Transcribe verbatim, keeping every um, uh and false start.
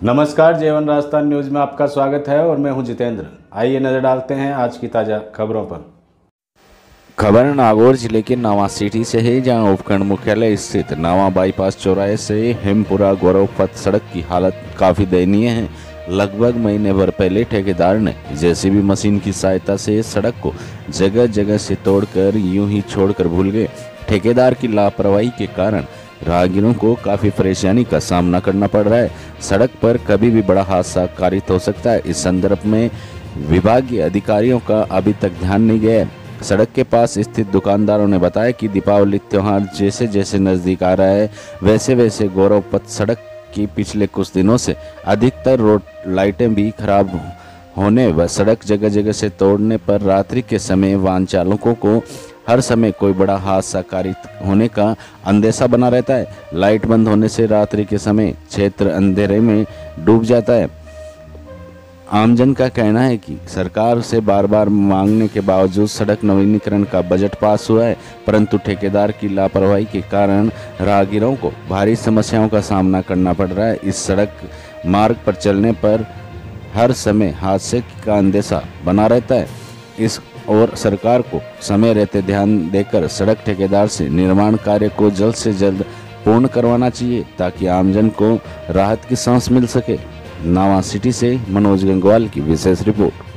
नमस्कार, जेवन राजस्थान न्यूज़ में आपका स्वागत है और मैं हूं जितेंद्र। आइए नज़र डालते हैं आज की ताज़ा खबरों पर। खबर नागौर जिले के नावा सिटी से है, जहां उपखंड मुख्यालय स्थित नावा बाईपास चौराहे से हिमपुरा गौरवपथ सड़क की हालत काफ़ी दयनीय है। लगभग महीने भर पहले ठेकेदार ने जेसीबी मशीन की सहायता से सड़क को जगह जगह से तोड़कर यूं ही छोड़कर भूल गए। ठेकेदार की लापरवाही के कारण राहगीरों को काफ़ी परेशानी का सामना करना पड़ रहा है। सड़क पर कभी भी बड़ा हादसा कारित हो सकता है। इस संदर्भ में विभागीय अधिकारियों का अभी तक ध्यान नहीं गया है। सड़क के पास स्थित दुकानदारों ने बताया कि दीपावली त्यौहार जैसे जैसे नज़दीक आ रहा है, वैसे वैसे गौरवपथ सड़क की पिछले कुछ दिनों से अधिकतर रोड लाइटें भी खराब होने व सड़क जगह जगह से तोड़ने पर रात्रि के समय वाहन चालकों को हर समय कोई बड़ा हादसा कारित होने का अंदेशा बना रहता है। लाइट बंद होने से रात्रि के समय क्षेत्र अंधेरे में डूब जाता है। आमजन का कहना है कि सरकार से बार बार मांगने के बावजूद सड़क नवीनीकरण का बजट पास हुआ है, परंतु ठेकेदार की लापरवाही के कारण राहगीरों को भारी समस्याओं का सामना करना पड़ रहा है। इस सड़क मार्ग पर चलने पर हर समय हादसे का अंदेशा बना रहता है। इस और सरकार को समय रहते ध्यान देकर सड़क ठेकेदार से निर्माण कार्य को जल्द से जल्द पूर्ण करवाना चाहिए, ताकि आमजन को राहत की सांस मिल सके। नावा सिटी से मनोज गंगवाल की विशेष रिपोर्ट।